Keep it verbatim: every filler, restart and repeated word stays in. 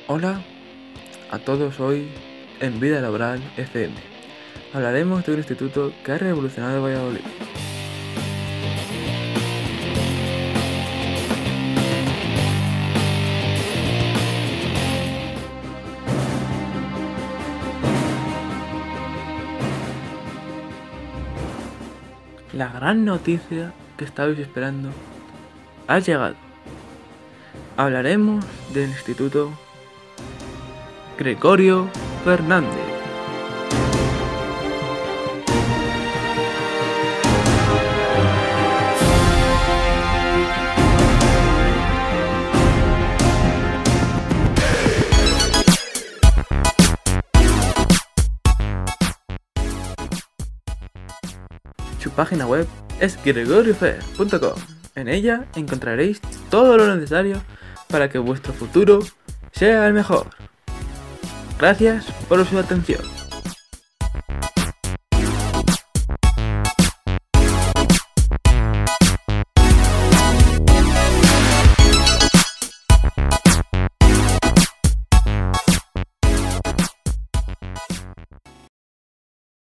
Hola a todos, hoy en Vida Laboral F M hablaremos de un instituto que ha revolucionado Valladolid. La gran noticia que estabais esperando ha llegado. Hablaremos del Instituto Gregorio Fernández. Su página web es gregoriofer punto com. En ella encontraréis todo lo necesario para que vuestro futuro sea el mejor. Gracias por su atención.